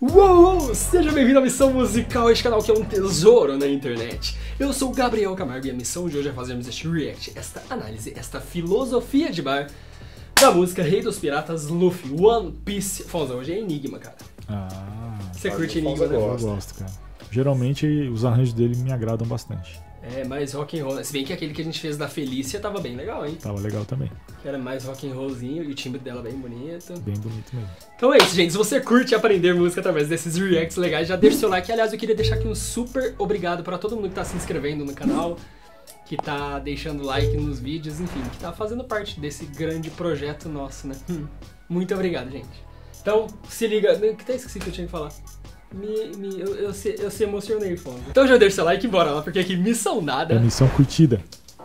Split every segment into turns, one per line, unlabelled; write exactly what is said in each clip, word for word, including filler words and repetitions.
Uou! Seja bem-vindo à Missão Musical, este canal que é um tesouro na internet. Eu sou o Gabriel Camargo e a missão de hoje é fazermos este react, esta análise, esta filosofia de bar da música Rei dos Piratas Luffy, One Piece. Fonza, hoje é Enigma, cara.
Ah,
você curte Enigma, né?
Eu gosto, cara. Geralmente os arranjos dele me agradam bastante.
É, mais rock and roll. Se bem que aquele que a gente fez da Felícia tava bem legal, hein?
Tava legal também.
Que era mais rock and rollzinho e o timbre dela bem bonito.
Bem bonito mesmo.
Então é isso, gente. Se você curte aprender música através desses reacts legais, já deixa o seu like. Aliás, eu queria deixar aqui um super obrigado para todo mundo que tá se inscrevendo no canal, que tá deixando like nos vídeos, enfim, que tá fazendo parte desse grande projeto nosso, né? Hum. Muito obrigado, gente. Então, se liga... Que até esqueci que eu tinha que falar. Me, me, eu, eu, se, eu se emocionei, Fonza. Então já deixa seu like e bora lá, porque aqui missão nada.
É missão curtida.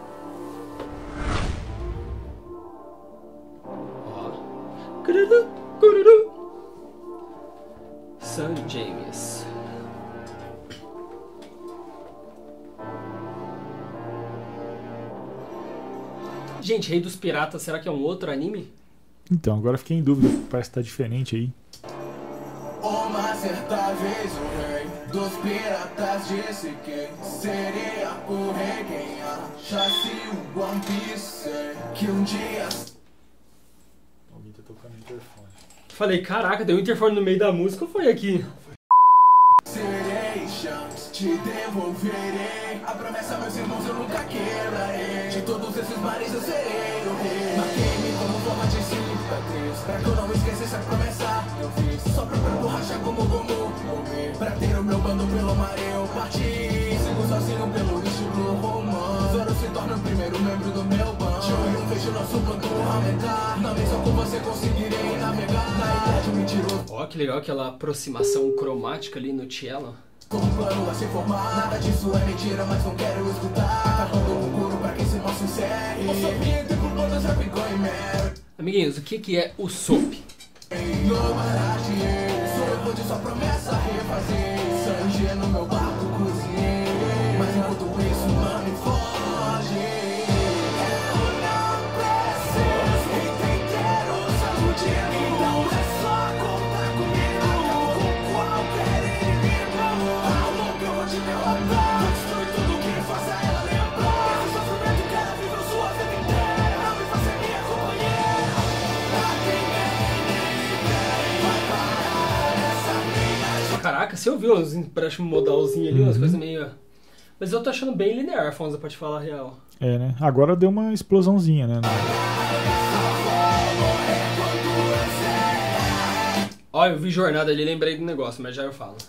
Ó. Cururu, cururu. San James. Gente, Rei dos Piratas, será que é um outro anime?
Então, agora fiquei em dúvida, parece que tá diferente aí.
Uma certa vez o rei dos piratas disse que seria o rei quem achasse o One Piece, que um dia...
Alguém tá tocando o interfone.
Falei, caraca, deu um interfone no meio da música ou foi aqui?
Serei Shanks, te devolverei a promessa, meus irmãos, eu nunca quebrarei. De todos esses mares eu serei o rei. Marquei-me como forma de cicatriz, pra que eu não esqueça essa promessa eu fiz. Só pra borracha como Gomu, pra ter o meu bando pelo mar eu parti. Sigo sozinho pelo estilo romano. Zoro se torna o primeiro membro do meu bando. Eu vejo nosso bando aumentar. Na missão com você conseguirei navegar na idade mentirosa.
Ó, que legal aquela aproximação cromática ali no cello.
Com um plano a se formar, nada disso é mentira, mas não quero escutar. Acabando com o couro pra quem se mostra sincero. O sopinho tem culpadas, já ficou em mero.
Amiguinhos, o que que é o soap?
No Maraty, sou eu vou de sua promessa refazer. Sangue no meu barco cozinhei, mas enquanto isso não me foge. Eu não preciso entender o saúde, então é só contar comigo. Acabo com qualquer inimigo. Ao longo eu vou te derrotar, destrói tudo que faça ela lembrar. Esse sofrimento que ela viveu sua vida inteira, não me faça minha companheira. Pra quem é
Caraca, você ouviu uns empréstimos modalzinhos ali, umas uhum. coisas meio... Mas eu tô achando bem linear, Fonza, pra te falar a real.
É, né? Agora deu uma explosãozinha, né?
Ó, eu vi Jornada ali, lembrei do negócio, mas já eu falo.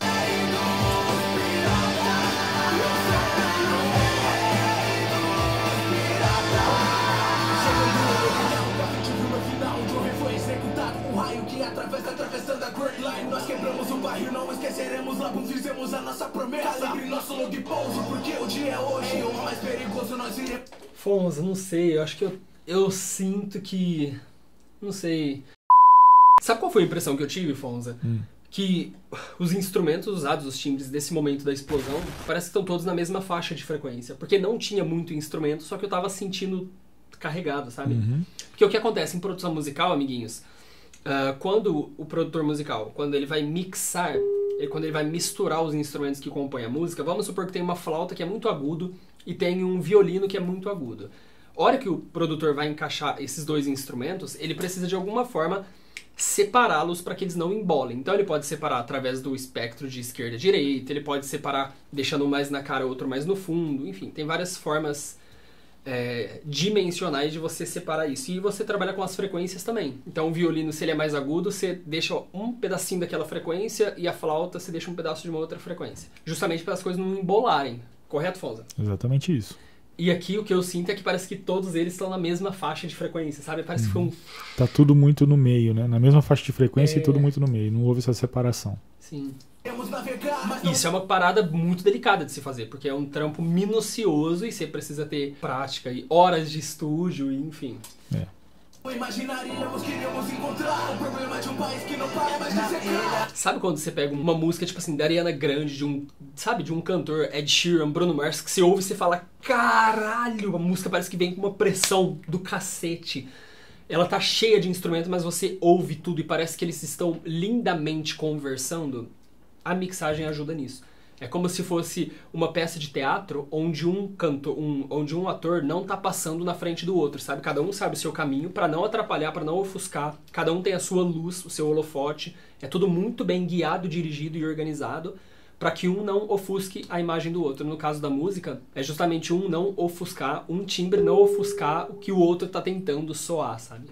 Nós quebramos o barril, não esqueceremos lá, fizemos a nossa promessa. Calibre nosso long pouso, porque o dia é hoje. O mais perigoso nós iremos.
Fonza, não sei, eu acho que eu, eu sinto que... Não sei... Sabe qual foi a impressão que eu tive, Fonza?
Hum.
Que os instrumentos usados, os timbres desse momento da explosão, parece que estão todos na mesma faixa de frequência. Porque não tinha muito instrumento, só que eu tava sentindo carregado, sabe?
Uhum.
Porque o que acontece em produção musical, amiguinhos... Uh, quando o produtor musical, quando ele vai mixar, ele, quando ele vai misturar os instrumentos que compõem a música, vamos supor que tem uma flauta que é muito agudo e tem um violino que é muito agudo. A hora que o produtor vai encaixar esses dois instrumentos, ele precisa de alguma forma separá-los para que eles não embolem. Então ele pode separar através do espectro de esquerda a direita, ele pode separar deixando um mais na cara, outro mais no fundo, enfim, tem várias formas... É, dimensionais de você separar isso. E você trabalha com as frequências também. Então o violino, se ele é mais agudo, você deixa um pedacinho daquela frequência e a flauta você deixa um pedaço de uma outra frequência. Justamente para as coisas não embolarem. Correto, Fonza?
Exatamente isso.
E aqui o que eu sinto é que parece que todos eles estão na mesma faixa de frequência, sabe? Parece
uhum.
que foi um...
Tá tudo muito no meio, né? Na mesma faixa de frequência é... e tudo muito no meio. Não houve essa separação.
Sim. Isso é uma parada muito delicada de se fazer, porque é um trampo minucioso e você precisa ter prática e horas de estúdio, e enfim.
É.
Imaginaríamos que iríamos encontrar o problema de um país que não para mais de secar.
Sabe quando você pega uma música, tipo assim, da Ariana Grande, de um, sabe, de um cantor, Ed Sheeran, Bruno Mars, que você ouve e você fala, caralho, a música parece que vem com uma pressão do cacete. ela tá cheia de instrumentos, mas você ouve tudo e parece que eles estão lindamente conversando, a mixagem ajuda nisso. É como se fosse uma peça de teatro onde um canto, um, onde um ator não tá passando na frente do outro, sabe? Cada um sabe o seu caminho para não atrapalhar, para não ofuscar. Cada um tem a sua luz, o seu holofote. É tudo muito bem guiado, dirigido e organizado para que um não ofusque a imagem do outro. No caso da música, é justamente um não ofuscar, um timbre não ofuscar o que o outro tá tentando soar, sabe?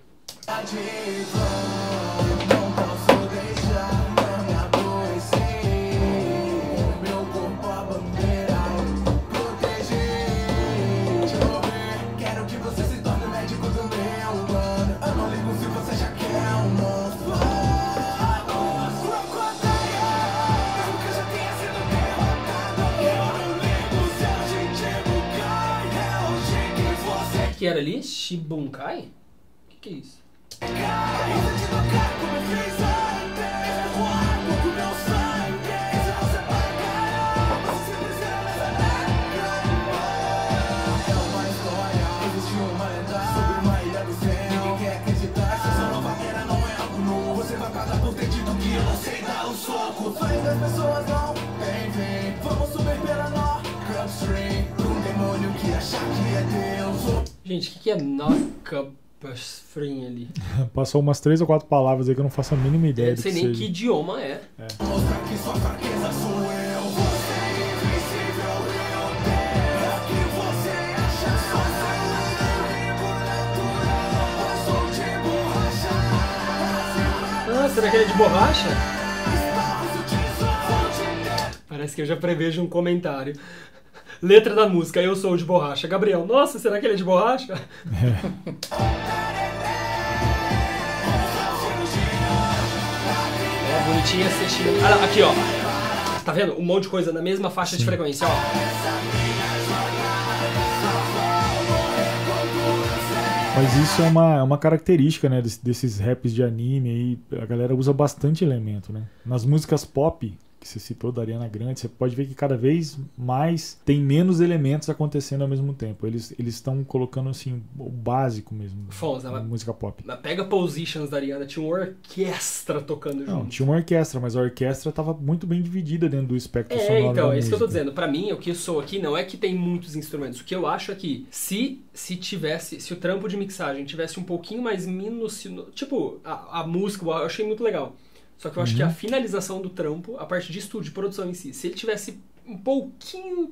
O que era ali? Shibunkai? O que, que é isso? Gente, o que, que é Knockupstring ali?
Passou umas três ou quatro palavras aí que eu não faço a mínima ideia.
Eu não sei nem que idioma é.
é.
Ah, será que ele é de borracha? Parece que eu já prevejo um comentário. Letra da música, eu sou de borracha. Gabriel, nossa, será que ele é de borracha? É. É bonitinha assistindo. Ah, aqui, ó. Tá vendo? Um monte de coisa na mesma faixa Sim. de frequência, ó.
Mas isso é uma, é uma característica, né, desses, desses raps de anime aí. A galera usa bastante elemento, né? Nas músicas pop, que você citou da Ariana Grande, você pode ver que cada vez mais tem menos elementos acontecendo ao mesmo tempo. Eles eles estão colocando assim o básico mesmo
Fonza,
na música pop.
Pega Positions da Ariana, tinha uma orquestra tocando junto.
Não, tinha uma orquestra, mas a orquestra estava muito bem dividida dentro do espectro
é,
sonoro.
É, então,
da
é isso
música.
que eu tô dizendo. Pra mim, o que eu sou aqui não é que tem muitos instrumentos. O que eu acho é que se, se tivesse, se o trampo de mixagem tivesse um pouquinho mais minucioso, tipo, a, a música eu achei muito legal. Só que eu acho
uhum.
que a finalização do trampo, a parte de estúdio, de produção em si, se ele tivesse um pouquinho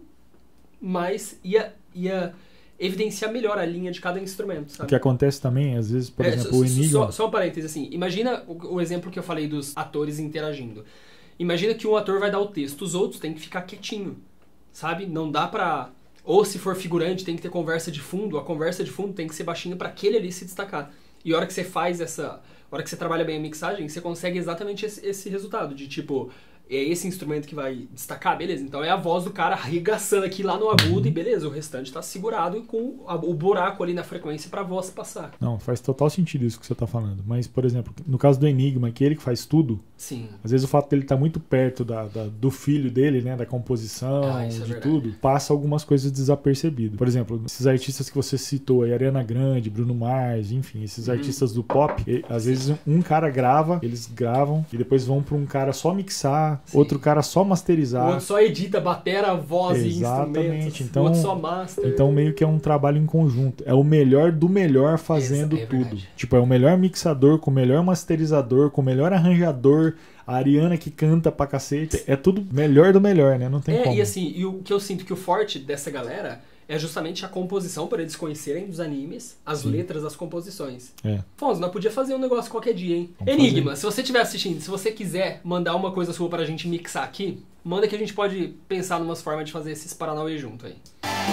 mais, ia, ia evidenciar melhor a linha de cada instrumento, sabe?
O que acontece também, às vezes, por
é,
exemplo,
só,
o Enigma...
Só, só um parênteses, assim, imagina o, o exemplo que eu falei dos atores interagindo. Imagina que um ator vai dar o texto, os outros têm que ficar quietinho, sabe? Não dá pra... Ou se for figurante, tem que ter conversa de fundo, a conversa de fundo tem que ser baixinha pra aquele ali se destacar. E a hora que você faz essa... A hora que você trabalha bem a mixagem, você consegue exatamente esse, esse resultado, de tipo, é esse instrumento que vai destacar, beleza, então é a voz do cara arregaçando aqui lá no agudo e beleza, o restante tá segurado com a, o buraco ali na frequência pra voz passar.
Não, faz total sentido isso que você tá falando, mas, por exemplo, no caso do Enigma, que ele que faz tudo,
Sim.
às vezes o fato dele estar tá muito perto da, da, do filho dele, né, da composição,
ah,
de
é
tudo, passa algumas coisas desapercebidas. Por exemplo, esses artistas que você citou aí, Ariana Grande, Bruno Mars, enfim, esses uhum. artistas do pop, e, às vezes um cara grava, eles gravam e depois vão pra um cara só mixar, Sim. outro cara só masterizar.
O outro só edita, batera, voz
Exatamente.
e instrumentos.
Então,
o outro só master.
Então meio que é um trabalho em conjunto. É o melhor do melhor fazendo
é
tudo.
Verdade.
Tipo, é o melhor mixador, com o melhor masterizador, com o melhor arranjador, a Ariana que canta pra cacete. É tudo melhor do melhor, né? Não tem
é,
como.
E assim, e o que eu sinto que o forte dessa galera é justamente a composição, por eles conhecerem dos animes, as Sim. letras das composições.
É.
Fonso, nós podia fazer um negócio qualquer dia, hein?
Vamos
Enigma,
fazer.
Se você estiver assistindo, se você quiser mandar uma coisa sua pra gente mixar aqui, manda que a gente pode pensar numas formas de fazer esses Paranauê junto aí.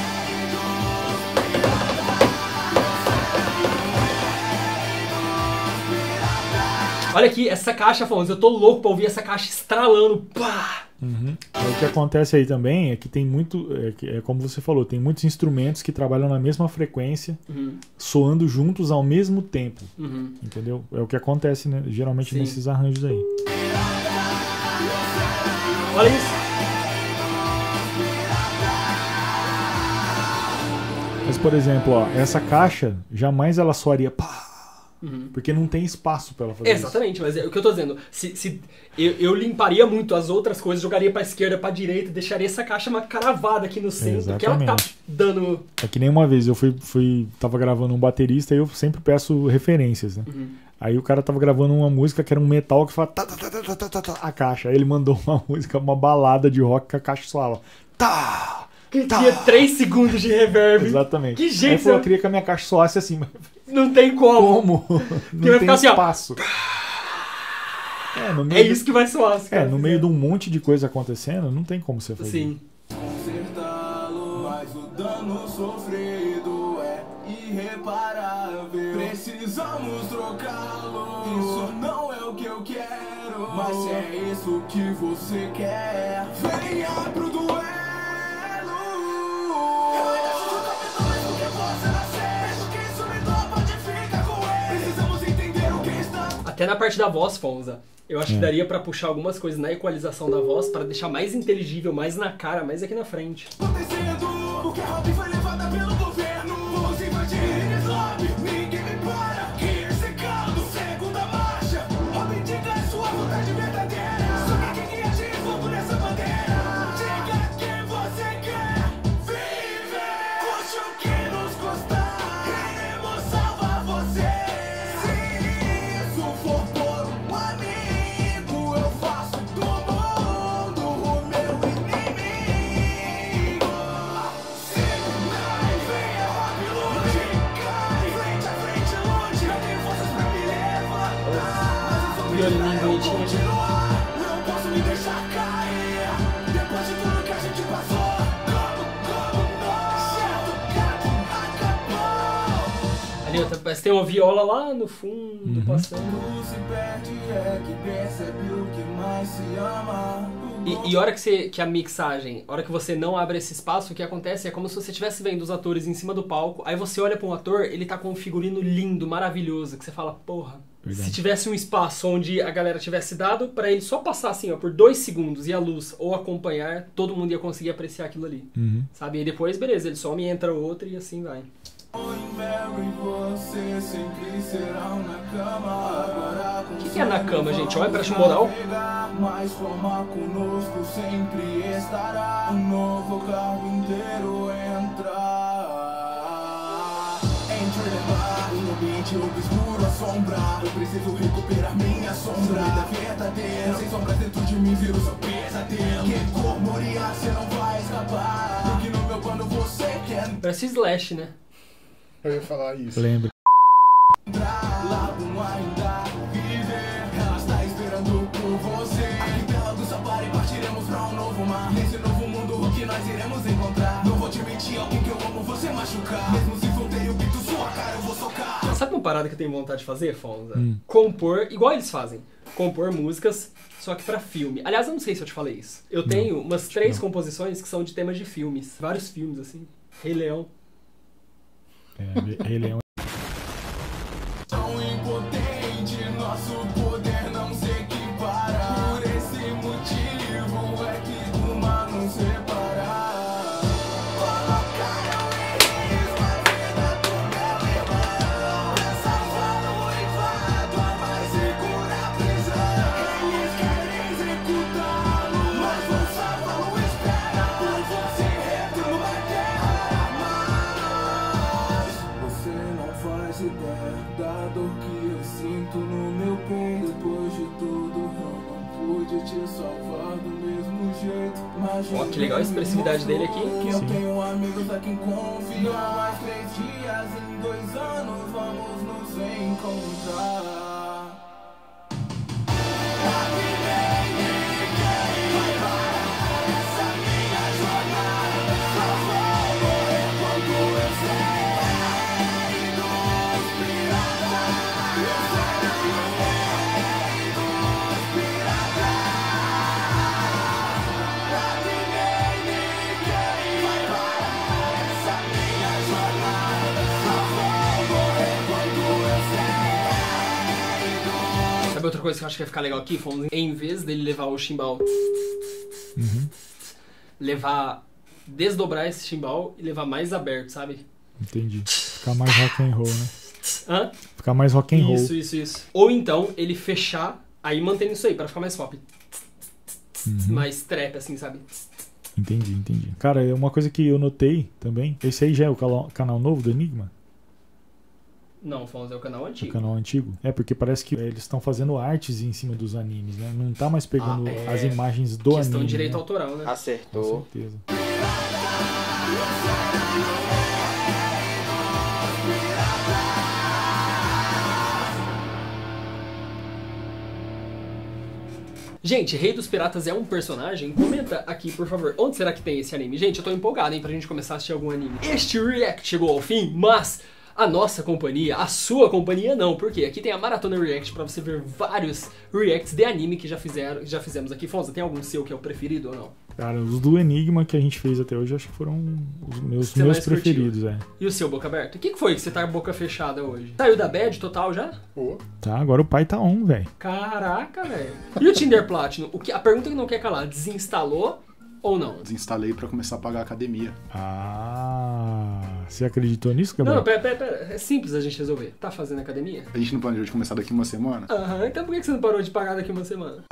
Olha aqui, essa caixa, Afonso, eu tô louco pra ouvir essa caixa estralando. Pá!
Uhum. O que acontece aí também é que tem muito, é, que, é como você falou, tem muitos instrumentos que trabalham na mesma frequência,
uhum.
soando juntos ao mesmo tempo.
Uhum.
Entendeu? É o que acontece, né, geralmente
Sim.
nesses arranjos aí.
Olha isso!
Mas, por exemplo, ó, essa caixa jamais ela soaria pá,
Uhum.
Porque não tem espaço pra ela fazer
Exatamente,
isso.
mas é o que eu tô dizendo. Se, se eu, eu limparia muito as outras coisas, jogaria pra esquerda, pra direita, deixaria essa caixa uma caravada aqui no centro, que ela tá
Exatamente.
dando...
É que nem uma vez eu fui, fui tava gravando um baterista e eu sempre peço referências, né?
Uhum.
Aí o cara tava gravando uma música que era um metal que fala tá, tá, tá, tá, tá, tá, tá, a caixa. Aí ele mandou uma música, uma balada de rock que a caixa soava. Tá!
Que
tá.
tinha três segundos de reverb.
Exatamente.
Que
Aí
jeito,
ele falou,
você-
eu queria que a minha caixa soasse assim, mas
Não tem como.
como? Não
vai
tem
ficar assim, ó.
espaço. É, no meio
É
do-
isso que vai soar. se o
É,
cara
no meio de
fizer.
um monte de coisa acontecendo, não tem como você fazer.
Sim.
Consertá-lo, mas o dano sofrido é irreparável. Precisamos trocá-lo. Isso não é o que eu quero, mas se é isso que você quer, venha pro duelo. Eu ainda sou o capitão, mas o que você nascer? Mesmo que isso me dói, pode ficar com ele. Precisamos entender o que está
Até na parte da voz, Fonza. Eu acho que
É.
daria pra puxar algumas coisas na equalização da voz pra deixar mais inteligível, mais na cara, mais aqui na frente.
acontecendo. Porque a Robin foi levada pelo governo. Vamos invadir eles lobby. Ninguém me para. Que esse caldo, segunda marcha. Robin, diga a sua vontade verdadeira. Sobre quem guia de fogo nessa bandeira. Diga quem você quer viver. Custe o que nos custar. Queremos salvar você. Se isso for por um amigo, eu faço do mundo o meu inimigo. Signai, venha, Robin, lute. Cai, frente a frente, lute. Eu tenho forças pra me levantar. Mas eu sou
Violininho
eu
bonitinho.
continuar. Não posso me deixar cair. Depois de tudo que a gente passou. Como, como nós. Certo, gato, acabou.
Ali, ó, parece que tem uma viola lá no fundo,
Uhum.
passando.
Tudo se perde, é que percebe o que mais se ama.
E, e a hora que, você, que a mixagem, a hora que você não abre esse espaço, o que acontece é como se você estivesse vendo os atores em cima do palco, aí você olha pra um ator, ele tá com um figurino lindo, maravilhoso, que você fala, porra,
Verdade.
se tivesse um espaço onde a galera tivesse dado pra ele só passar assim, ó, por dois segundos e a luz, ou acompanhar, todo mundo ia conseguir apreciar aquilo ali,
Uhum.
sabe? E depois, beleza, ele some, entra outro e assim vai.
Mary, você sempre será na cama. Agora
O que, que é na cama, gente? Olha pra moral.
Mas forma conosco sempre estará. Um novo carro inteiro entrar. Entre levar um ambiente obscuro assombrar. Eu preciso recuperar minha sombra. Vida verdadeira, sem sombras dentro de mim vira o seu pesadelo. Que cor moria, você não vai escapar. Porque no meu plano você quer
Parece Slash, né?
Eu ia falar isso.
Lembra?
entrar. Lago ainda viver. Ela está esperando por você. Arquipélago Sapari, partiremos pra um novo mar. Nesse novo mundo, o que nós iremos encontrar? Não vou te mentir, alguém que eu amo você machucar. Mesmo se for ter o pito sua cara, eu vou socar.
Sabe uma parada que eu tenho vontade de fazer, Fonza?
Hum.
Compor, igual eles fazem, compor músicas, só que pra filme. Aliás, eu não sei se eu te falei isso. Eu tenho umas três
não.
composições que são de temas de filmes. Vários filmes, assim. Rei Leão.
É, Rei Leão.
Tão impotente, nosso poder não se equipara. Por esse motivo é que uma nos separa. Colocaram em risco a vida do meu irmão. Essa fala o invado, a mais segura prisão. Eles querem executá-lo, mas vão salvá-lo, espera por você dentro uma terra. Mas você não faz ideia da dor que eu sinto no meu peito. Depois de tudo, eu não pude te salvar do mesmo jeito. Mas
Ó, que legal a expressividade dele aqui.
que eu
Sim.
tenho amigos a quem confio. Não há mais três dias, em dois anos vamos nos encontrar.
Sabe outra coisa que eu acho que vai ficar legal aqui, Fonza? Em vez dele levar o chimbal,
Uhum.
levar, desdobrar esse chimbal e levar mais aberto, sabe?
Entendi. Ficar mais rock and roll, né?
Hã?
Ficar mais rock and roll.
Isso, isso, isso. Ou então, ele fechar, aí mantendo isso aí, pra ficar mais pop.
Uhum.
Mais trap, assim, sabe?
Entendi, entendi. Cara, é uma coisa que eu notei também. Esse aí já é o cala- canal novo do Enigma?
Não, Fonz, é o canal
O
antigo.
canal antigo? É, porque parece que é, eles estão fazendo artes em cima dos animes, né? Não tá mais pegando
Ah, é.
as imagens do
Questão
anime.
de direito
né?
autoral, né?
Com
Acertou.
certeza.
Gente, Rei dos Piratas é um personagem? Comenta aqui, por favor, onde será que tem esse anime? Gente, eu tô empolgado, hein, pra gente começar a assistir algum anime. Este react chegou ao fim, mas a nossa companhia, a sua companhia não, porque aqui tem a Maratona React pra você ver vários reacts de anime que já, fizeram, já fizemos aqui. Fonza, tem algum seu que é o preferido ou não?
Cara, os do Enigma que a gente fez até hoje, acho que foram os meus,
Você
meus
mais curtiu?
preferidos, é.
E o seu, boca aberta? O que que foi que você tá boca fechada hoje? Saiu da bad total já?
Pô,
Tá, agora o pai tá on, velho.
Caraca, velho. E o Tinder Platinum? O que, a pergunta que não quer calar, desinstalou ou não?
desinstalei pra começar a pagar a academia.
Ah, você acreditou nisso,
Não,
Gabriel?
não, pera, pera, pera. É simples a gente resolver. Tá fazendo academia?
A gente não planejou de começar daqui uma semana?
Aham, então por que você não parou de pagar daqui uma semana?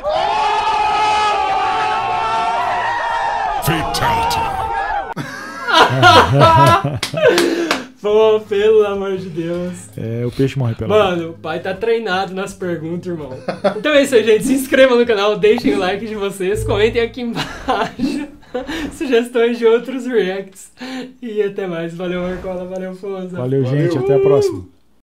Pô, pelo amor de Deus.
É, o peixe morre pela
Mano, o pai tá treinado nas perguntas, irmão. Então é isso aí, gente. Se inscrevam no canal, deixem o like de vocês, comentem aqui embaixo sugestões de outros reacts. E até mais. Valeu, Marcola. Valeu, Fonza.
Valeu,
Valeu.
gente. Até a próxima.